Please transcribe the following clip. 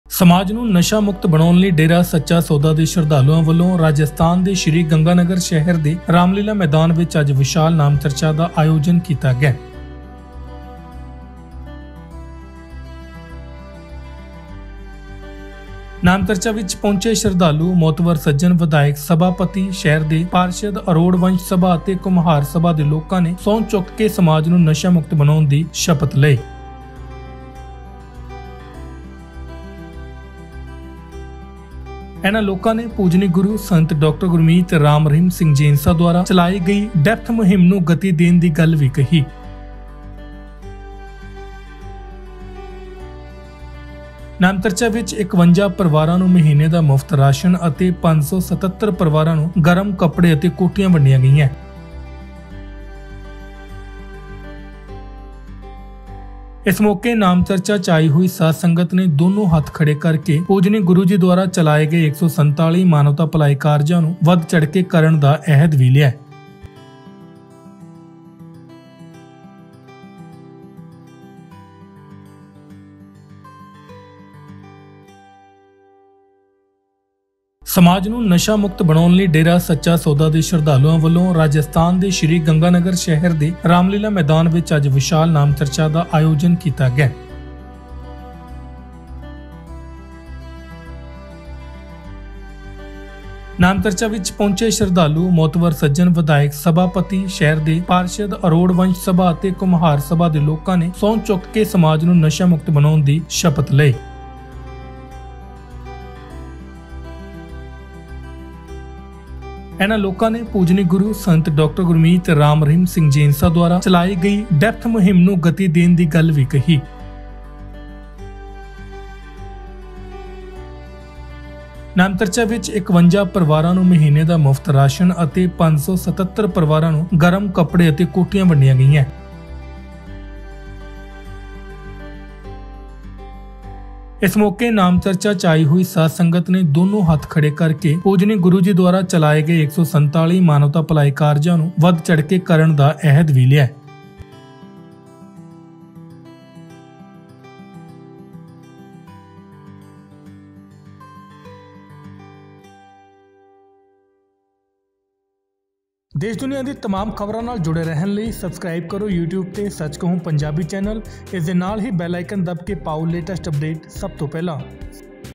समाज ਨੂੰ ਨਸ਼ਾ ਮੁਕਤ ਬਣਾਉਣ ਲਈ ਡੇਰਾ ਸੱਚਾ ਸੌਦਾ ਦੇ ਸ਼ਰਧਾਲੂਆਂ ਵੱਲੋਂ ਰਾਜਸਥਾਨ ਦੇ ਸ਼੍ਰੀ ਗੰਗਾਨਗਰ ਸ਼ਹਿਰ ਦੇ ਰਾਮਲੀਲਾ ਮੈਦਾਨ ਵਿੱਚ ਅੱਜ ਵਿਸ਼ਾਲ ਨਾਮ ਚਰਚਾ ਦਾ ਆਯੋਜਨ ਕੀਤਾ ਗਿਆ। ਨਾਮ ਚਰਚਾ ਵਿੱਚ ਪਹੁੰਚੇ ਸ਼ਰਧਾਲੂ ਮੋਤਵਰ ਸੱਜਣ ਵਿਧਾਇਕ ਸਭਾਪਤੀ ਸ਼ਹਿਰ ਦੇ ਪਾਰਸ਼ਦ ਅਰੋੜ ਵੰਸ਼ ਸਭਾ ਅਤੇ ਕੁਮਹਾਰ ਸਭਾ ਦੇ ਲੋਕਾਂ ਨੇ ਸਹੁੰ ਚੁੱਕ ਕੇ ਸਮਾਜ ਨੂੰ ਨਸ਼ਾ ਮੁਕਤ ਬਣਾਉਣ ਦੀ ਸ਼ਪਥ ਲਈ। ਇਹਨਾਂ ਲੋਕਾਂ ਨੇ ਪੂਜਨੀ ਗੁਰੂ ਸੰਤ ਡਾਕਟਰ ਗੁਰਮੀਤ ਰਾਮ ਰਹੀਮ ਸਿੰਘ ਜੈਂਸਾ ਦੁਆਰਾ ਚਲਾਈ ਗਈ ਡੈਥ ਮੁਹਿੰਮ ਨੂੰ ਗਤੀ ਦੇਣ ਦੀ ਗੱਲ ਵੀ ਕਹੀ। ਨਾਮ ਚਰਚਾ ਵਿੱਚ 51 ਪਰਿਵਾਰਾਂ ਨੂੰ ਮਹੀਨੇ ਦਾ ਮੁਫਤ ਰਾਸ਼ਨ ਅਤੇ 577 ਪਰਿਵਾਰਾਂ ਨੂੰ ਗਰਮ ਕੱਪੜੇ ਅਤੇ ਕੋਟੀਆਂ ਵੰਡੀਆਂ ਗਈਆਂ। इस मौके नाम चर्चा च आई हुई साध संगत ने दोनों हाथ खड़े करके पूजनी गुरु जी द्वारा चलाए गए 147 मानवता भलाई कार्यां नूं वध चढ़ के करन दा अहद भी लिया। समाज ਨੂੰ ਨਸ਼ਾ ਮੁਕਤ ਬਣਾਉਣ ਲਈ ਡੇਰਾ ਸੱਚਾ ਸੌਦਾ ਦੇ ਸ਼ਰਧਾਲੂਆਂ ਵੱਲੋਂ ਰਾਜਸਥਾਨ ਦੇ ਸ਼੍ਰੀ ਗੰਗਾਨਗਰ ਸ਼ਹਿਰ ਦੇ ਰਾਮਲੀਲਾ ਮੈਦਾਨ ਵਿੱਚ ਅੱਜ ਵਿਸ਼ਾਲ ਨਾਮ ਚਰਚਾ ਦਾ ਆਯੋਜਨ ਕੀਤਾ ਗਿਆ। ਨਾਮ ਚਰਚਾ ਵਿੱਚ ਪਹੁੰਚੇ ਸ਼ਰਧਾਲੂ ਮੋਤਵਰ ਸੱਜਣ ਵਿਧਾਇਕ ਸਭਾਪਤੀ ਸ਼ਹਿਰ ਦੇ ਪਾਰਸ਼ਦ ਅਰੋੜ ਵੰਸ਼ ਸਭਾ ਅਤੇ ਕੁਮਹਾਰ ਸਭਾ ਦੇ ਲੋਕਾਂ ਨੇ ਸਹੁੰ ਚੁੱਕ ਕੇ ਸਮਾਜ ਨੂੰ ਨਸ਼ਾ ਮੁਕਤ ਬਣਾਉਣ ਦੀ ਸ਼ਪਥ ਲਈ। ਇਹਨਾਂ ਲੋਕਾਂ ਨੇ ਪੂਜਨੀ ਗੁਰੂ ਸੰਤ ਡਾਕਟਰ ਗੁਰਮੀਤ ਰਾਮ ਰਹੀਮ ਸਿੰਘ ਜੈਂਸਾ ਦੁਆਰਾ ਚਲਾਈ ਗਈ ਡੈਥ ਮੁਹਿੰਮ ਨੂੰ ਗਤੀ ਦੇਣ ਦੀ ਗੱਲ ਵੀ ਕਹੀ। ਨਾਮ ਚਰਚਾ ਵਿੱਚ 51 ਪਰਿਵਾਰਾਂ ਨੂੰ ਮਹੀਨੇ ਦਾ ਮੁਫਤ ਰਾਸ਼ਨ ਅਤੇ 577 ਪਰਿਵਾਰਾਂ ਨੂੰ ਗਰਮ ਕੱਪੜੇ ਅਤੇ ਕੋਟੀਆਂ ਵੰਡੀਆਂ ਗਈਆਂ। इस मौके नाम चर्चा च आई हुई साध संगत ने दोनों हाथ खड़े करके पूजनी गुरु जी द्वारा चलाए गए 147 मानवता भलाई कार्यां नूं वध चढ़ के करन दा अहद भी लिया। देश दुनिया की तमाम खबरों नाल जुड़े रहने लिए सबसक्राइब करो यूट्यूब ते सच कहूं पंजाबी चैनल। इस दे नाल ही बैल आइकन दब के पाओ लेटेस्ट अपडेट सब तो पहला।